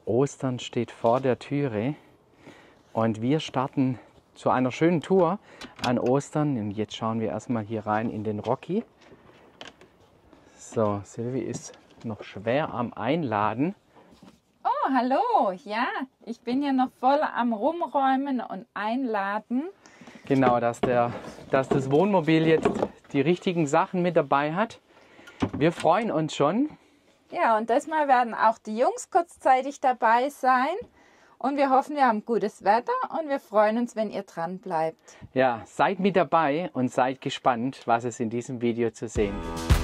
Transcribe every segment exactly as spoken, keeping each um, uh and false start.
Ostern steht vor der Türe und wir starten zu einer schönen Tour an Ostern. Und jetzt schauen wir erstmal hier rein in den Rocky. So, Silvi ist noch schwer am Einladen. Oh, hallo. Ja, ich bin ja noch voll am Rumräumen und Einladen. Genau, dass, der, dass das Wohnmobil jetzt die richtigen Sachen mit dabei hat. Wir freuen uns schon. Ja, und diesmal werden auch die Jungs kurzzeitig dabei sein. Und wir hoffen, wir haben gutes Wetter und wir freuen uns, wenn ihr dran bleibt. Ja, seid mit dabei und seid gespannt, was es in diesem Video zu sehen gibt.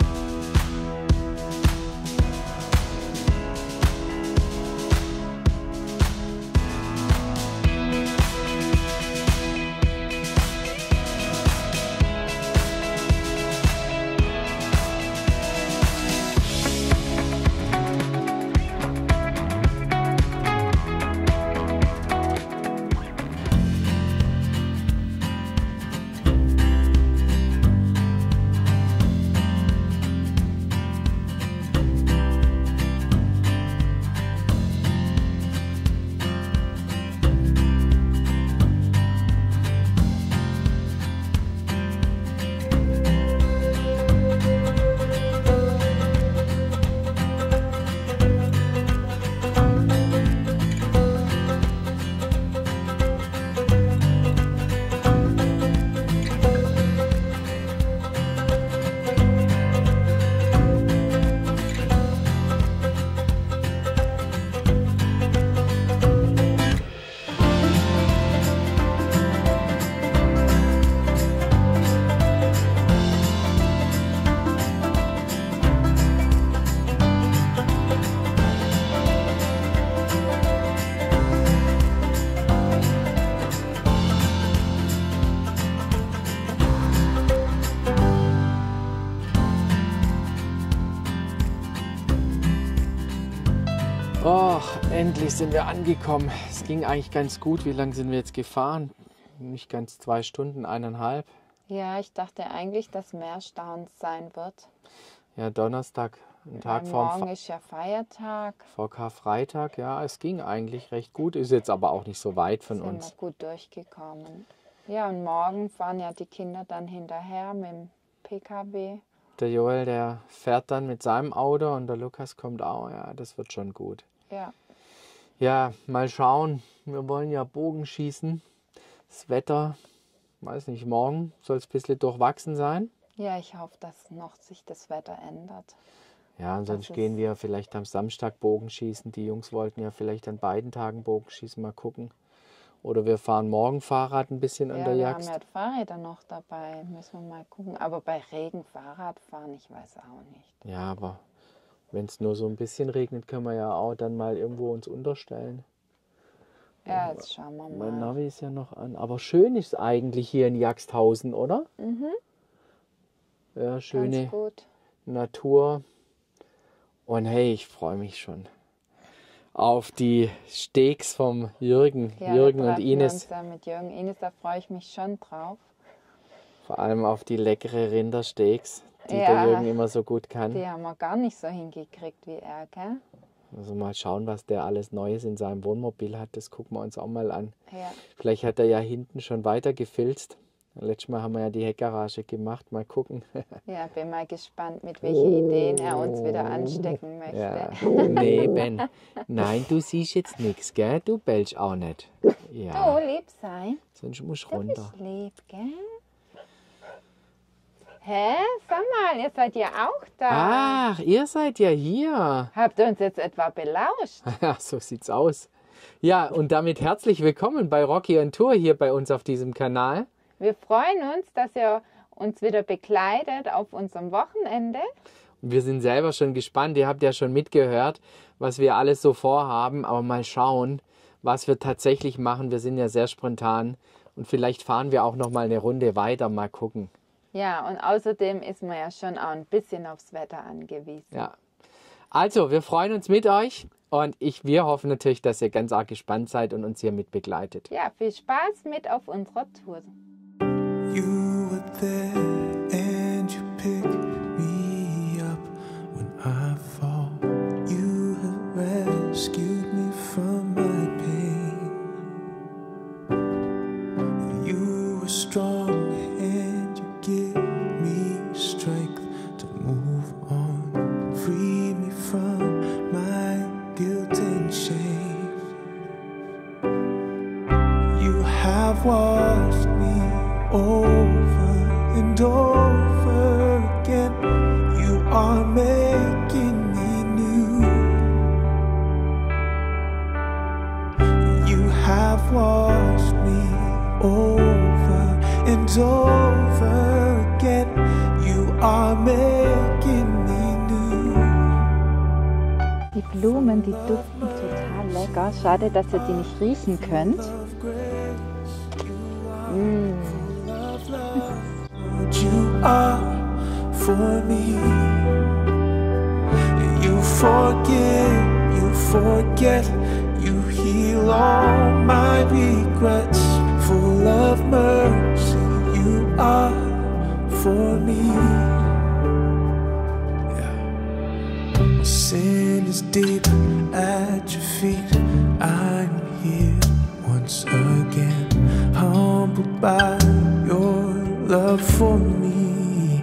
Oh, endlich sind wir angekommen. Es ging eigentlich ganz gut. Wie lange sind wir jetzt gefahren? Nicht ganz zwei Stunden, eineinhalb. Ja, ich dachte eigentlich, dass mehr Stauens sein wird. Ja, Donnerstag, ein Tag Weil vor, morgen ist ja Feiertag. vor Karfreitag. Ja, es ging eigentlich recht gut. Ist jetzt aber auch nicht so weit von Sind uns. wir gut durchgekommen. Ja, und morgen fahren ja die Kinder dann hinterher mit dem P K W. Der Joel, der fährt dann mit seinem Auto und der Lukas kommt auch. Ja, das wird schon gut. Ja. Ja, mal schauen. Wir wollen ja Bogen schießen. Das Wetter, weiß nicht, morgen soll es ein bisschen durchwachsen sein. Ja, ich hoffe, dass noch sich das Wetter ändert. Ja, und sonst Das gehen ist- wir vielleicht am Samstag Bogen schießen. Die Jungs wollten ja vielleicht an beiden Tagen Bogen schießen, mal gucken. Oder wir fahren morgen Fahrrad ein bisschen an Ja, der wir Jagd. haben ja die Fahrräder noch dabei. Müssen wir mal gucken. Aber bei Regen Fahrrad fahren, ich weiß auch nicht. Ja, aber wenn es nur so ein bisschen regnet, können wir ja auch dann mal irgendwo uns unterstellen. Ja, jetzt schauen wir Mein mal. Navi ist ja noch an. Aber schön ist eigentlich hier in Jagsthausen, oder? Mhm, Ja, schöne ganz gut. Natur. Und hey, ich freue mich schon auf die Steaks vom Jürgen, Ja, Jürgen wir und treffen Ines. uns da mit Jürgen Ines, da freue ich mich schon drauf. Vor allem auf die leckere Rindersteaks, die Ja. der Jürgen immer so gut kann. Die haben wir gar nicht so hingekriegt wie er, gell? Also mal schauen, was der alles Neues in seinem Wohnmobil hat. Das gucken wir uns auch mal an. Ja. Vielleicht hat er ja hinten schon weiter gefilzt. Letztes Mal haben wir ja die Heckgarage gemacht. Mal gucken. Ja, bin mal gespannt, mit welchen Ideen er uns wieder anstecken möchte. Ja. Nee, Ben. Nein, du siehst jetzt nichts, gell? Du bellst auch nicht. Ja, Du, lieb sein. sonst musst du Du runter. bist lieb, gell? Hä? Sag mal, ihr seid ja auch da. Ach, ihr seid ja hier. Habt ihr uns jetzt etwa belauscht? Ja, so sieht's aus. Ja, und damit herzlich willkommen bei Rocky on Tour hier bei uns auf diesem Kanal. Wir freuen uns, dass ihr uns wieder begleitet auf unserem Wochenende. Und wir sind selber schon gespannt. Ihr habt ja schon mitgehört, was wir alles so vorhaben. Aber mal schauen, was wir tatsächlich machen. Wir sind ja sehr spontan. Und vielleicht fahren wir auch noch mal eine Runde weiter. Mal gucken. Ja, und außerdem ist man ja schon auch ein bisschen aufs Wetter angewiesen. Ja. Also, wir freuen uns mit euch. Und ich, wir hoffen natürlich, dass ihr ganz arg gespannt seid und uns hier mit begleitet. Ja, viel Spaß mit auf unserer Tour. You were there and you picked me up when I fall. You have rescued me from my pain. You were strong and you give me strength to move on. Free me from my guilt and shame. You have washed me over and over again. You are making me new. You have washed me over and over again. You are making me new. Die Blumen, die duften total lecker. Schade, dass ihr die nicht riechen könnt. Mm. You are for me. You forgive, you forget, you heal all my regrets. Full of mercy, you are for me. Yeah. Sin is deep at your feet. I'm here once again, humbled by your love for me.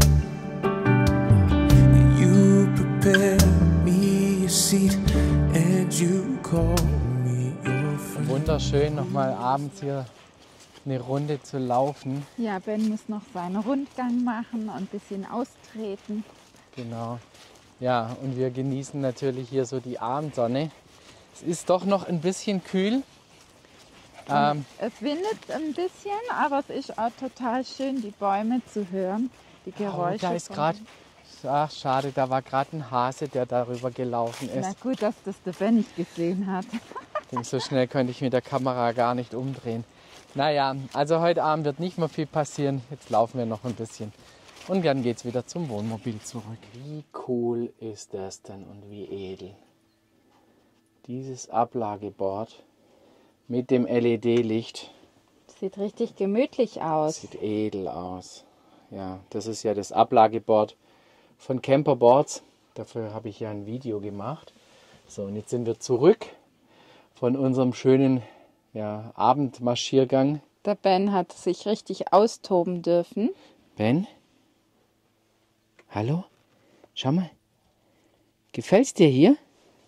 You prepare me a seat and you call me your friend. Wunderschön, nochmal abends hier eine Runde zu laufen. Ja, Ben muss noch seinen Rundgang machen und ein bisschen austreten. Genau. Ja, und wir genießen natürlich hier so die Abendsonne. Es ist doch noch ein bisschen kühl. Ähm, Es windet ein bisschen, aber es ist auch total schön, die Bäume zu hören, die oh, Geräusche. da ist von- gerade, ach schade, da war gerade ein Hase, der darüber gelaufen Na ist. gut, dass das der Ben nicht gesehen hat. Ich denke, so schnell könnte ich mit der Kamera gar nicht umdrehen. Naja, also heute Abend wird nicht mehr viel passieren. Jetzt laufen wir noch ein bisschen. Und dann geht es wieder zum Wohnmobil zurück. Wie cool ist das denn und wie edel. Dieses Ablageboard mit dem L E D-Licht Sieht richtig gemütlich aus. sieht edel aus. Ja, das ist ja das Ablageboard von Camperboards. Dafür habe ich ja ein Video gemacht. So, und jetzt sind wir zurück von unserem schönen ja, Abendmarschiergang. Der Ben hat sich richtig austoben dürfen. Ben? Hallo? Schau mal. Gefällt's dir hier?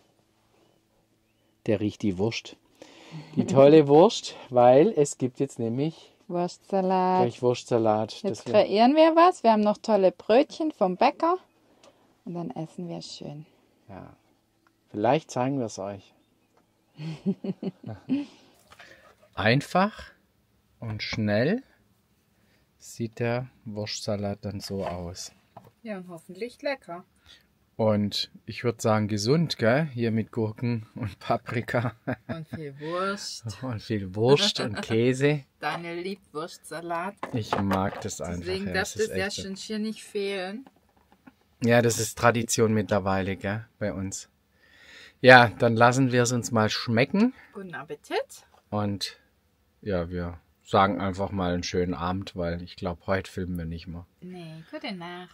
Der riecht die Wurst. Die tolle Wurst, weil es gibt jetzt nämlich Wurstsalat. gleich Wurstsalat. Jetzt Das wir- kreieren wir was. Wir haben noch tolle Brötchen vom Bäcker. Und dann essen wir schön. ja. Vielleicht zeigen wir es euch. Einfach und schnell sieht der Wurstsalat dann so aus. Ja, und hoffentlich lecker. Und ich würde sagen gesund, gell? Hier mit Gurken und Paprika Und viel Wurst. und viel Wurst und Käse. Daniel liebt Wurstsalat. Ich mag das einfach. Deswegen ja, darf das ist das ja echt so. schon hier nicht fehlen. Ja, das ist Tradition mittlerweile, gell? Bei uns. Ja, dann lassen wir es uns mal schmecken. Guten Appetit. Und ja, wir sagen einfach mal einen schönen Abend, weil ich glaube, heute filmen wir nicht mehr. Nee, gute Nacht.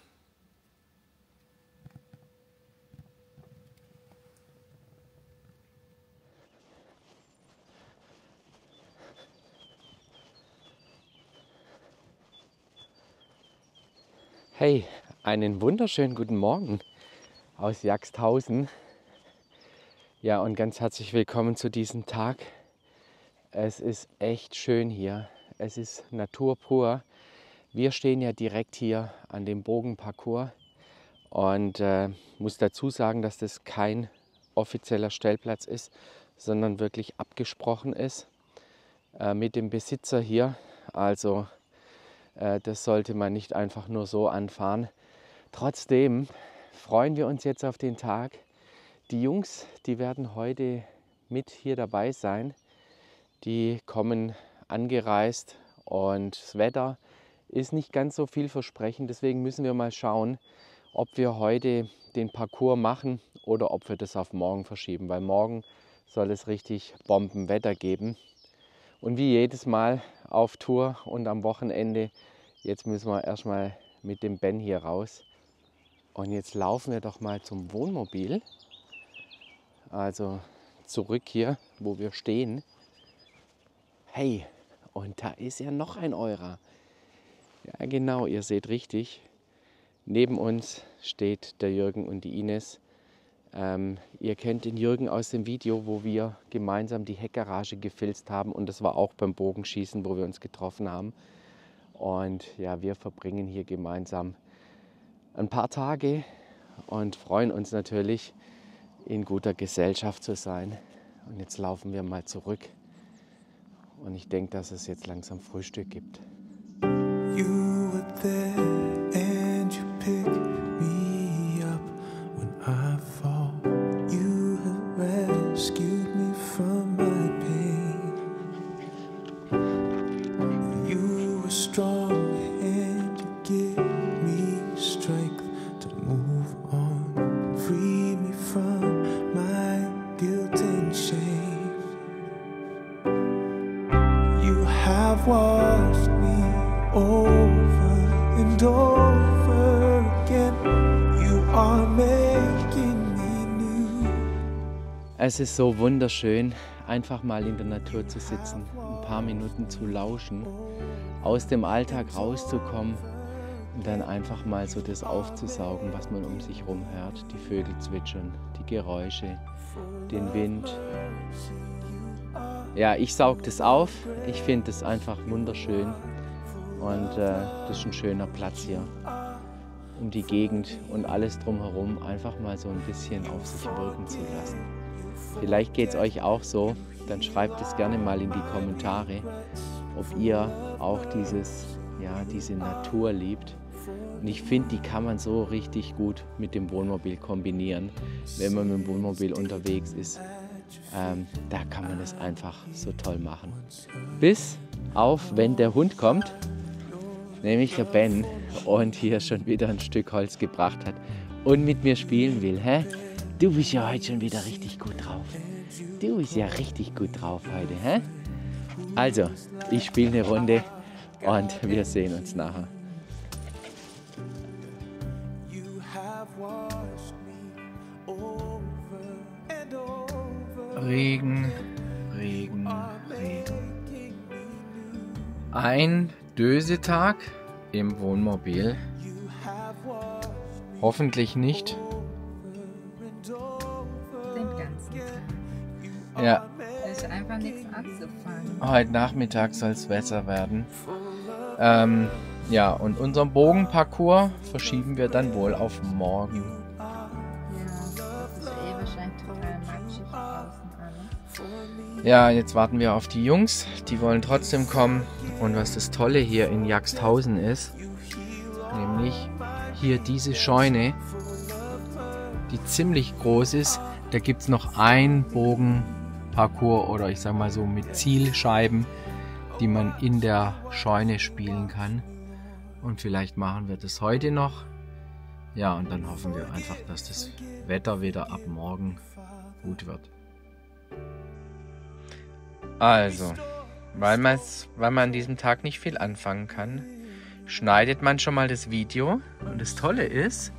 Hey, einen wunderschönen guten Morgen aus Jagsthausen. Ja, und ganz herzlich willkommen zu diesem Tag. Es ist echt schön hier. Es ist Natur pur. Wir stehen ja direkt hier an dem Bogenparcours und äh, muss dazu sagen, dass das kein offizieller Stellplatz ist, sondern wirklich abgesprochen ist äh, mit dem Besitzer hier. Also äh, das sollte man nicht einfach nur so anfahren. Trotzdem freuen wir uns jetzt auf den Tag. Die Jungs, die werden heute mit hier dabei sein. Die kommen angereist und das Wetter ist nicht ganz so vielversprechend. Deswegen müssen wir mal schauen, ob wir heute den Parcours machen oder ob wir das auf morgen verschieben. Weil morgen soll es richtig Bombenwetter geben. Und wie jedes Mal auf Tour und am Wochenende, jetzt müssen wir erstmal mit dem Ben hier raus. Und jetzt laufen wir doch mal zum Wohnmobil. also zurück hier, wo wir stehen. Hey, und da ist ja noch ein Eurer. Ja genau, ihr seht richtig. Neben uns steht der Jürgen und die Ines. Ähm, ihr kennt den Jürgen aus dem Video, wo wir gemeinsam die Heckgarage gefilzt haben. Und das war auch beim Bogenschießen, wo wir uns getroffen haben. Und ja, wir verbringen hier gemeinsam ein paar Tage und freuen uns natürlich, in guter Gesellschaft zu sein. Und jetzt laufen wir mal zurück. Und ich denke, dass es jetzt langsam Frühstück gibt. You were there and you picked me up when I fall. You have rescued me from my pain. You were strong and you give me strength to move on. Free me from my guilt and shame. You have washed me over and over again. You are making me new. Es ist so wunderschön, einfach mal in der Natur zu sitzen, ein paar Minuten zu lauschen, aus dem Alltag rauszukommen und dann einfach mal so das aufzusaugen, was man um sich herum hört. Die Vögel zwitschern, die Geräusche, den Wind. Ja, ich saug das auf. Ich finde es einfach wunderschön. Und äh, das ist ein schöner Platz hier, um die Gegend und alles drumherum einfach mal so ein bisschen auf sich wirken zu lassen. Vielleicht geht es euch auch so, dann schreibt es gerne mal in die Kommentare, ob ihr auch dieses, ja, diese Natur liebt. Und ich finde, die kann man so richtig gut mit dem Wohnmobil kombinieren, wenn man mit dem Wohnmobil unterwegs ist. Ähm, da kann man es einfach so toll machen. Bis auf, wenn der Hund kommt, nämlich der Ben, und hier schon wieder ein Stück Holz gebracht hat und mit mir spielen will. Hä? Du bist ja heute schon wieder richtig gut drauf. Du bist ja richtig gut drauf heute. Hä? Also, ich spiele eine Runde und wir sehen uns nachher. Regen, Regen, Regen. Ein Dösetag im Wohnmobil. Hoffentlich nicht. Den ganzen Tag. Ja, Da ist einfach nichts anzufangen. heute Nachmittag soll es besser werden. Ähm, ja, und unseren Bogenparcours verschieben wir dann wohl auf morgen. Ja, das ist eh wahrscheinlich total matschig draußen alles. Ja, jetzt warten wir auf die Jungs. Die wollen trotzdem kommen. Und was das Tolle hier in Jagsthausen ist, nämlich hier diese Scheune, die ziemlich groß ist. Da gibt es noch ein Bogenparcours oder ich sag mal so mit Zielscheiben, die man in der Scheune spielen kann. Und vielleicht machen wir das heute noch. Ja, und dann hoffen wir einfach, dass das Wetter wieder ab morgen gut wird. Also, weil, weil man an diesem Tag nicht viel anfangen kann, schneidet man schon mal das Video. Und das Tolle ist,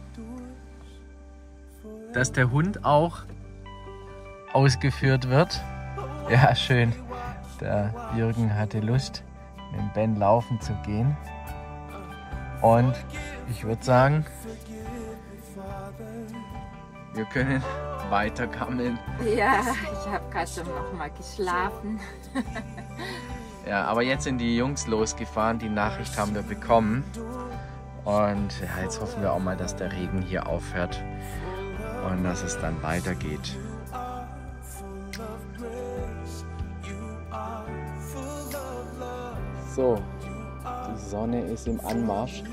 dass der Hund auch ausgeführt wird. Ja, schön. Der Jürgen hatte Lust, mit dem Ben laufen zu gehen. Und ich würde sagen, wir können weiter gammeln. Ja, ich habe gerade schon noch mal geschlafen. Ja, aber jetzt sind die Jungs losgefahren. Die Nachricht haben wir bekommen. Und ja, jetzt hoffen wir auch mal, dass der Regen hier aufhört und dass es dann weitergeht. So, die Sonne ist im Anmarsch.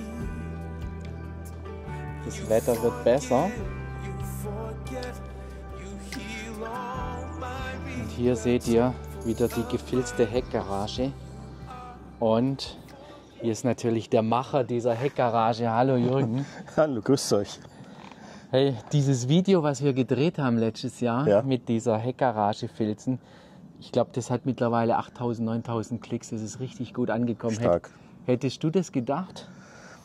Das Wetter wird besser. Und hier seht ihr wieder die gefilzte Heckgarage. Und hier ist natürlich der Macher dieser Heckgarage. Hallo Jürgen. Hallo, grüßt euch. Hey, dieses Video, was wir gedreht haben letztes Jahr, ja, mit dieser Heckgarage filzen, ich glaube, das hat mittlerweile achttausend, neuntausend Klicks. Das ist richtig gut angekommen. Stark. Hättest du das gedacht?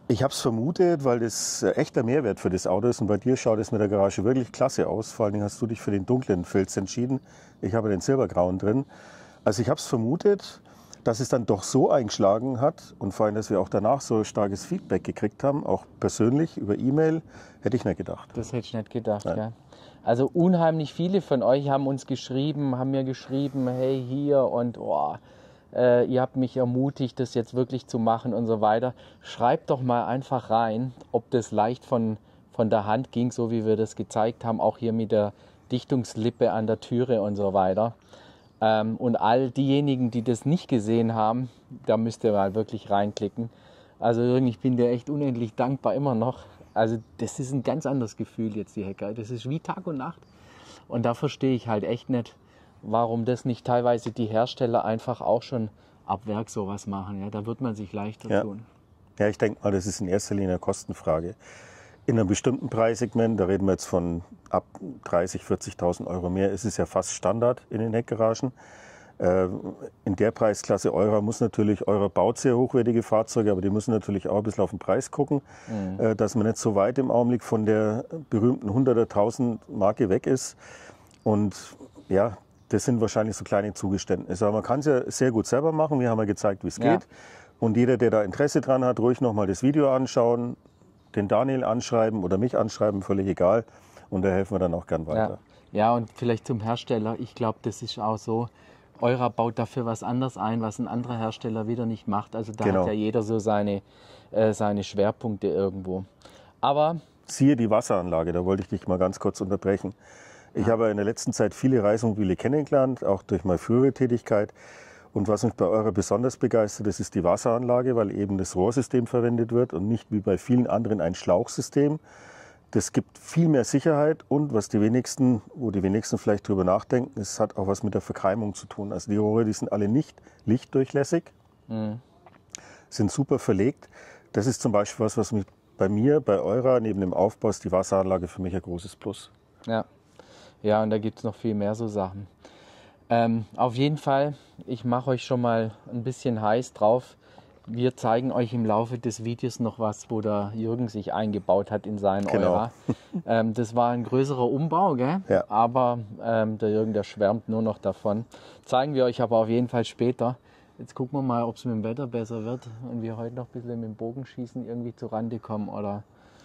Ich habe es vermutet, weil das äh, echter Mehrwert für das Auto ist. Und bei dir schaut es mit der Garage wirklich klasse aus. Vor allen Dingen hast du dich für den dunklen Filz entschieden. Ich habe den silbergrauen drin. Also ich habe es vermutet, dass es dann doch so eingeschlagen hat. Und vor allem, dass wir auch danach so starkes Feedback gekriegt haben, auch persönlich über E-Mail, hätte ich nicht gedacht. Das hätte ich nicht gedacht, Nein. ja. Also unheimlich viele von euch haben uns geschrieben, haben mir geschrieben, hey hier und oh, äh, ihr habt mich ermutigt, das jetzt wirklich zu machen und so weiter. Schreibt doch mal einfach rein, ob das leicht von, von der Hand ging, so wie wir das gezeigt haben, auch hier mit der Dichtungslippe an der Türe und so weiter. Ähm, und all diejenigen, die das nicht gesehen haben, da müsst ihr mal wirklich reinklicken. Also Jürgen, ich bin dir echt unendlich dankbar immer noch. Also das ist ein ganz anderes Gefühl jetzt, die Hecker. Das ist wie Tag und Nacht. Und da verstehe ich halt echt nicht, warum das nicht teilweise die Hersteller einfach auch schon ab Werk sowas machen. Ja, da wird man sich leichter Ja. tun. Ja, ich denke mal, das ist in erster Linie eine Kostenfrage. In einem bestimmten Preissegment, da reden wir jetzt von ab dreißigtausend, vierzigtausend Euro mehr, ist es ja fast Standard in den Heckgaragen. Äh, in der Preisklasse Eurer muss natürlich, Eurer baut sehr hochwertige Fahrzeuge, aber die müssen natürlich auch ein bisschen auf den Preis gucken, mhm. äh, dass man nicht so weit im Augenblick von der berühmten hunderttausend Marke weg ist. Und ja, das sind wahrscheinlich so kleine Zugeständnisse. Aber man kann es ja sehr gut selber machen. Wir haben ja gezeigt, wie es Ja. geht. Und jeder, der da Interesse dran hat, ruhig nochmal das Video anschauen, den Daniel anschreiben oder mich anschreiben, völlig egal. Und da helfen wir dann auch gern weiter. Ja. Ja, und vielleicht zum Hersteller. Ich glaube, das ist auch so. Eurer baut dafür was anderes ein, was ein anderer Hersteller wieder nicht macht. Also da Genau. hat ja jeder so seine, äh, seine Schwerpunkte irgendwo. Aber Siehe die Wasseranlage, da wollte ich dich mal ganz kurz unterbrechen. Ich habe in der letzten Zeit viele Reismobile kennengelernt, auch durch meine frühere Tätigkeit. Und was mich bei Eurer besonders begeistert, das ist die Wasseranlage, weil eben das Rohrsystem verwendet wird und nicht wie bei vielen anderen ein Schlauchsystem. Das gibt viel mehr Sicherheit und was die wenigsten, wo die wenigsten vielleicht drüber nachdenken, es hat auch was mit der Verkeimung zu tun. Also die Rohre, die sind alle nicht lichtdurchlässig, Mhm. sind super verlegt. Das ist zum Beispiel was, was mich bei mir, bei Eurer, neben dem Aufbau, ist die Wasseranlage für mich ein großes Plus. Ja, ja, und da gibt es noch viel mehr so Sachen. Ähm, auf jeden Fall, ich mache euch schon mal ein bisschen heiß drauf. Wir zeigen euch im Laufe des Videos noch was, wo der Jürgen sich eingebaut hat in seinen Genau. Eurer. Ähm, das war ein größerer Umbau, gell? Ja. Aber ähm, der Jürgen, der schwärmt nur noch davon. Zeigen wir euch aber auf jeden Fall später. Jetzt gucken wir mal, ob es mit dem Wetter besser wird und wir heute noch ein bisschen mit dem Bogenschießen irgendwie zu Rande kommen. Oder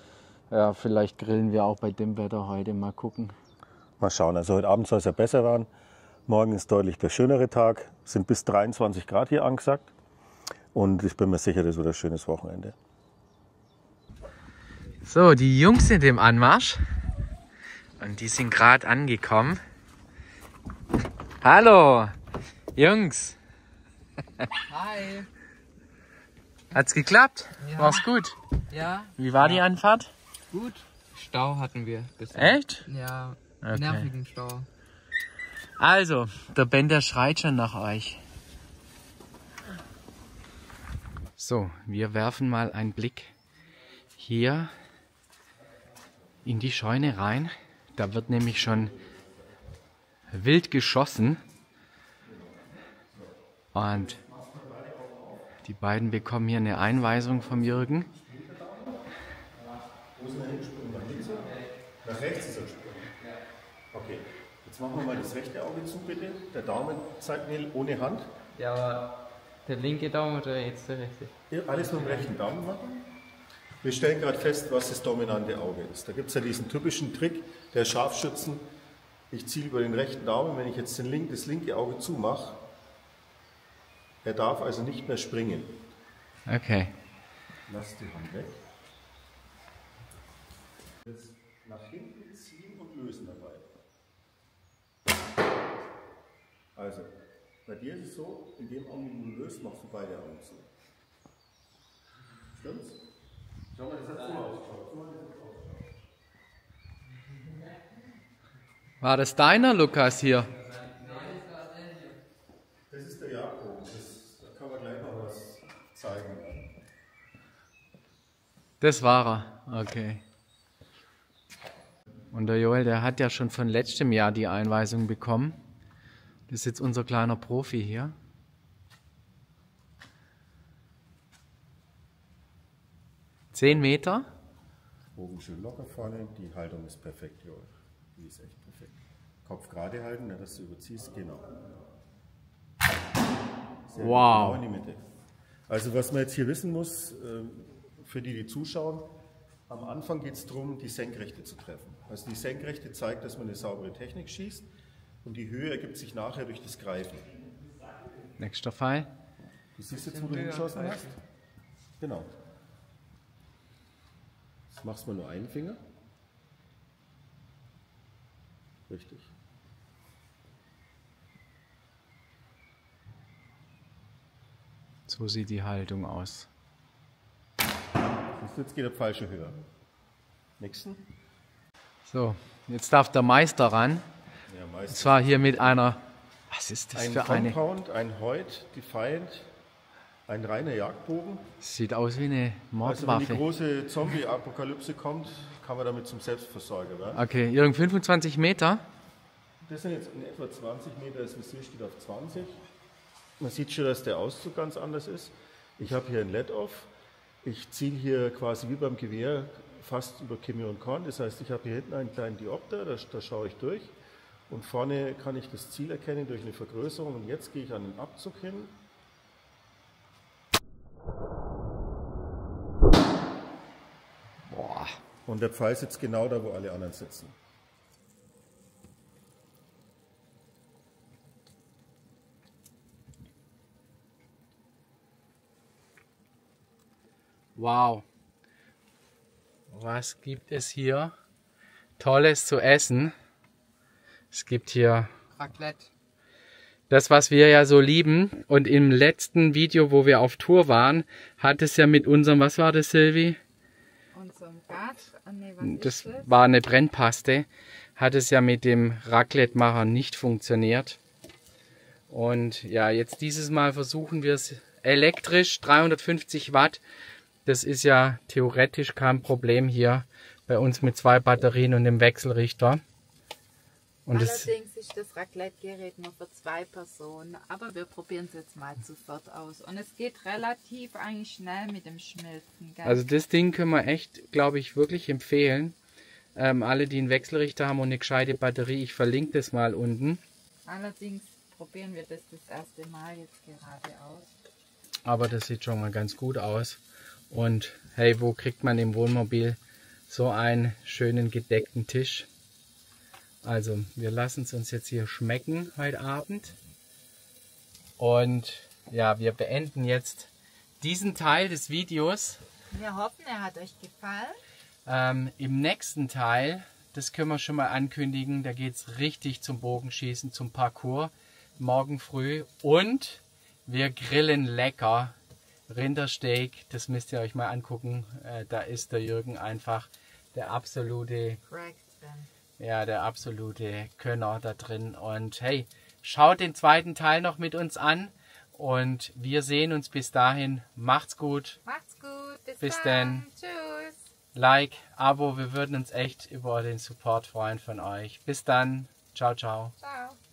ja, vielleicht grillen wir auch bei dem Wetter heute. Mal gucken. Mal schauen, also heute Abend soll es ja besser werden. Morgen ist deutlich der schönere Tag, sind bis dreiundzwanzig Grad hier angesagt. Und ich bin mir sicher, das wird ein schönes Wochenende. So, die Jungs sind im Anmarsch und die sind gerade angekommen. Hallo, Jungs. Hi. Hat's geklappt? Ja. War's gut? Ja, Wie war die Anfahrt? gut. Stau hatten wir. Bisschen. Echt? Ja, Okay. nervigen Stau. Also, der Ben, der schreit schon nach euch. So, wir werfen mal einen Blick hier in die Scheune rein. Da wird nämlich schon wild geschossen. Und die beiden bekommen hier eine Einweisung vom Jürgen. Wo ist denn der Hinsprung? Nach links? Nach rechts ist er gesprungen. Okay, jetzt machen wir mal das rechte Auge zu, bitte. Der Daumen zeigt mir ohne Hand. Ja, aber der linke Daumen oder jetzt der rechte? Ja, alles nur im rechten Daumen machen. Wir stellen gerade fest, was das dominante Auge ist. Da gibt es ja diesen typischen Trick der Scharfschützen. Ich ziele über den rechten Daumen, wenn ich jetzt den link, das linke Auge zumache. Er darf also nicht mehr springen. Okay. Lass die Hand weg. Jetzt nach hinten ziehen und lösen dabei. Also, bei dir ist es so, in dem Augenblick, wo du löst, machst du beide Augen zu. Stimmt's? Schau mal, das hat so ausgeschaut. Schau mal, das hat ausgeschaut. War das deiner, Lukas, hier? Das ist der Jagdbogen. Das, da kann man gleich noch was zeigen. Das war er. Okay. Und der Joel, der hat ja schon von letztem Jahr die Einweisung bekommen. Das ist jetzt unser kleiner Profi hier. zehn Meter. Bogen schön locker vorne, die Haltung ist perfekt hier. Die ist echt perfekt. Kopf gerade halten, ne, dass du überziehst, genau. Sehr Wow. Gut, genau in die Mitte. Also was man jetzt hier wissen muss, für die, die zuschauen, am Anfang geht es darum, die Senkrechte zu treffen. Also die Senkrechte zeigt, dass man eine saubere Technik schießt und die Höhe ergibt sich nachher durch das Greifen. Nächster Pfeil. Du siehst jetzt, wo du hingeschossen hast? Genau. Jetzt machst du mal nur einen Finger. Richtig. So sieht die Haltung aus. Jetzt geht der falsche höher. Nächsten. So, jetzt darf der Meister ran. Ja, Und meistens. zwar hier mit einer, was ist das Ein für eine? Compound, ein Hoyt, Defiant, ein reiner Jagdbogen. Sieht aus wie eine Also wenn die Mordwaffe. große Zombie-Apokalypse kommt, kann man damit zum Selbstversorger werden. Okay, Jürgen, fünfundzwanzig Meter. Das sind jetzt in etwa zwanzig Meter, das Visier steht auf zwanzig. Man sieht schon, dass der Auszug ganz anders ist. Ich habe hier ein L E D-Off. Ich ziele hier quasi wie beim Gewehr fast über Kimme und Korn. Das heißt, ich habe hier hinten einen kleinen Diopter, da, da schaue ich durch. Und vorne kann ich das Ziel erkennen durch eine Vergrößerung. Und jetzt gehe ich an den Abzug hin. Boah. Und der Pfeil sitzt genau da, wo alle anderen sitzen. Wow. Was gibt es hier Tolles zu essen? Es gibt hier Raclette. das, was wir ja so lieben. Und im letzten Video, wo wir auf Tour waren, hat es ja mit unserem, was war das, Silvi? Unserem Gas, ah, nee, was Das ist das? war eine Brennpaste. Hat es ja mit dem Raclette-Macher nicht funktioniert. Und ja, jetzt dieses Mal versuchen wir es elektrisch, dreihundertfünfzig Watt. Das ist ja theoretisch kein Problem hier bei uns mit zwei Batterien und dem Wechselrichter. Und es, Allerdings ist das Raclette-Gerät nur für zwei Personen, aber wir probieren es jetzt mal sofort aus. Und es geht relativ eigentlich schnell mit dem Schmelzen. Gell? also das Ding können wir echt, glaube ich, wirklich empfehlen. Ähm, alle, die einen Wechselrichter haben und eine gescheite Batterie, ich verlinke das mal unten. Allerdings probieren wir das das erste Mal jetzt gerade aus. Aber das sieht schon mal ganz gut aus. Und hey, wo kriegt man im Wohnmobil so einen schönen gedeckten Tisch? Also, wir lassen es uns jetzt hier schmecken heute Abend. Und ja, wir beenden jetzt diesen Teil des Videos. Wir hoffen, er hat euch gefallen. Ähm, Im nächsten Teil, das können wir schon mal ankündigen, da geht es richtig zum Bogenschießen, zum Parcours, morgen früh. Und wir grillen lecker Rindersteak, das müsst ihr euch mal angucken. Äh, da ist der Jürgen einfach der absolute, ja, der absolute Könner da drin. Und hey, schaut den zweiten Teil noch mit uns an. Und wir sehen uns bis dahin. Macht's gut. Macht's gut. Bis, Bis dann. dann. Tschüss. Like, Abo, wir würden uns echt über den Support freuen von euch. Bis dann. Ciao, ciao. Ciao.